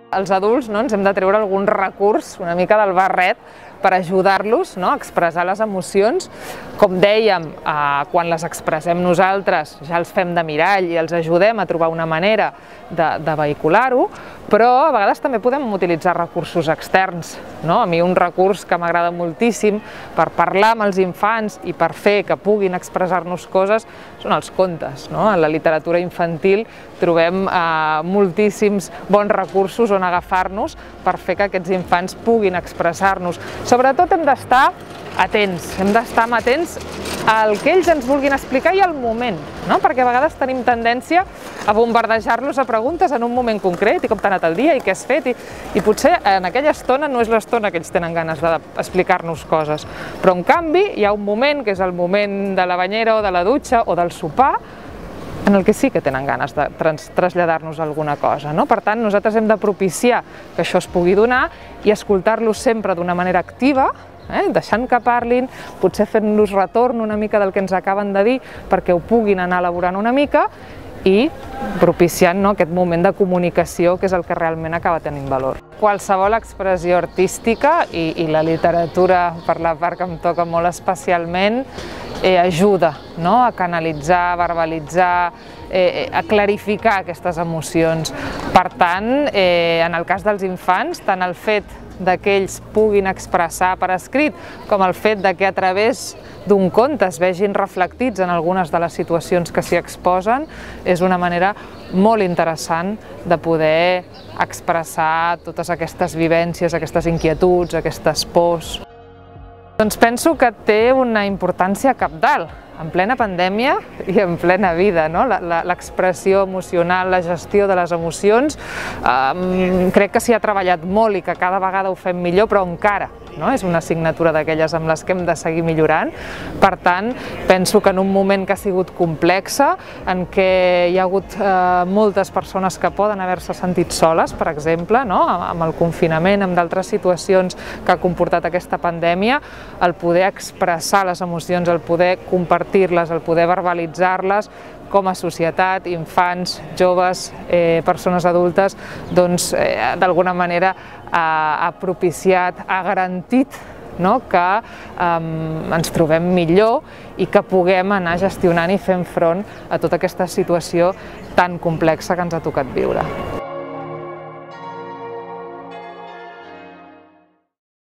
Els adults ens hem de treure algun recurs una mica del barret per ajudar-los a expressar les emocions. Com dèiem, quan les expressem nosaltres ja els fem de mirall i els ajudem a trobar una manera de vehicular-ho, però a vegades també podem utilitzar recursos externs. A mi un recurs que m'agrada moltíssim per parlar amb els infants i per fer que puguin expressar-nos coses són els contes. A la literatura infantil trobem moltíssims bons recursos on agafar-nos per fer que aquests infants puguin expressar-nos. Sobretot hem d'estar atents, hem d'estar atents al que ells ens vulguin explicar i al moment, perquè a vegades tenim tendència a bombardejar-los a preguntes en un moment concret, i com t'ha anat el dia, i què has fet, i potser en aquella estona no és l'estona que ells tenen ganes d'explicar-nos coses. Però en canvi hi ha un moment, que és el moment de la banyera o de la dutxa o del sopar, en el que sí que tenen ganes de traslladar-nos alguna cosa. Per tant, nosaltres hem de propiciar que això es pugui donar i escoltar-los sempre d'una manera activa, deixant que parlin, potser fent-los retorn una mica del que ens acaben de dir perquè ho puguin anar elaborant una mica i propiciant aquest moment de comunicació que és el que realment acaba tenint valor. Qualsevol expressió artística i la literatura, per la part que em toca molt especialment, ajuda a canalitzar, a verbalitzar, a clarificar aquestes emocions. Per tant, en el cas dels infants, tant el fet que ells puguin expressar per escrit com el fet que a través d'un conte es vegin reflectits en algunes de les situacions que s'hi exposen és una manera molt interessant de poder expressar totes aquestes vivències, aquestes inquietuds, aquestes pors. Doncs penso que té una importància cabdal en plena pandèmia i en plena vida. L'expressió emocional, la gestió de les emocions, crec que s'hi ha treballat molt i que cada vegada ho fem millor, però encara és una assignatura d'aquelles amb les que hem de seguir millorant. Per tant, penso que en un moment que ha sigut complexa, en què hi ha hagut moltes persones que poden haver-se sentit soles, per exemple, amb el confinament, amb d'altres situacions que ha comportat aquesta pandèmia, el poder expressar les emocions, el poder compartir-les, el poder verbalitzar-les com a societat, infants, joves, persones adultes, doncs d'alguna manera ha propiciat, ha garantit que ens trobem millor i que puguem anar gestionant i fent front a tota aquesta situació tan complexa que ens ha tocat viure.